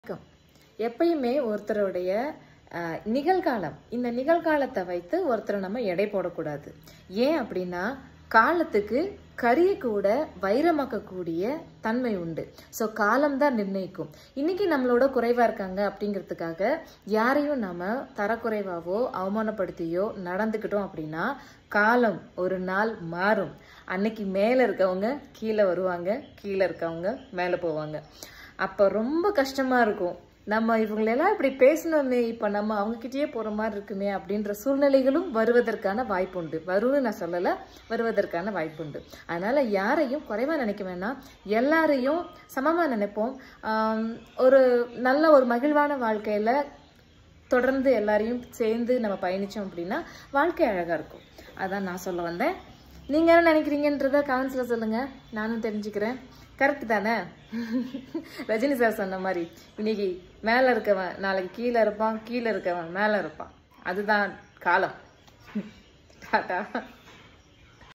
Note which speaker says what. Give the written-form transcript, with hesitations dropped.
Speaker 1: வணக்கம். எப்பயுமே ஒருத்தருடைய நிகழ்காலம், இந்த நிகழ்காலத்தை வைத்து ஒருத்தரை நம்ம எடை போடக்கூடாது. ஏன் அப்படின்னா, காலத்துக்கு கரிய கூட வைரமாக்கக்கூடிய தன்மை உண்டு. ஸோ காலம்தான் நிர்ணயிக்கும். இன்னைக்கு நம்மளோட குறைவா இருக்காங்க அப்படிங்கிறதுக்காக யாரையும் நாம தரக்குறைவாவோ அவமானப்படுத்தியோ நடந்துக்கிட்டோம் அப்படின்னா, காலம் ஒரு நாள் மாறும். அன்னைக்கு மேல இருக்கவங்க கீழே வருவாங்க, கீழே இருக்கவங்க மேல போவாங்க. அப்ப ரொம்ப கஷ்டமா இருக்கும். நம்ம இவங்களெல்லாம் இப்படி பேசணுமே, இப்ப நம்ம அவங்க கிட்டயே போற மாதிரி இருக்குமே அப்படின்ற சூழ்நிலைகளும் வருவதற்கான வாய்ப்பு உண்டு. வரும்னு நான் சொல்லல, வருவதற்கான வாய்ப்பு உண்டு. அதனால யாரையும் குறைவா நினைக்க வேணாம், எல்லாரையும் சமமா நினைப்போம். ஒரு நல்ல ஒரு மகிழ்வான வாழ்க்கையில தொடர்ந்து எல்லாரையும் சேர்ந்து நம்ம பயணிச்சோம் அப்படின்னா வாழ்க்கை அழகா இருக்கும். அதான் நான் சொல்ல வந்தேன். நீங்க என்ன நினைக்கிறீங்கன்றத கமெண்ட்ஸ்ல சொல்லுங்க, நானும் தெரிஞ்சுக்கிறேன். கரெக்ட் தானே? ரஜினி சார் சொன்ன மாதிரி, இன்னைக்கு மேல இருக்கவன் நாளைக்கு கீழே இருப்பான், கீழே இருக்கவன் மேல இருப்பான். அதுதான் காலம். டாடா.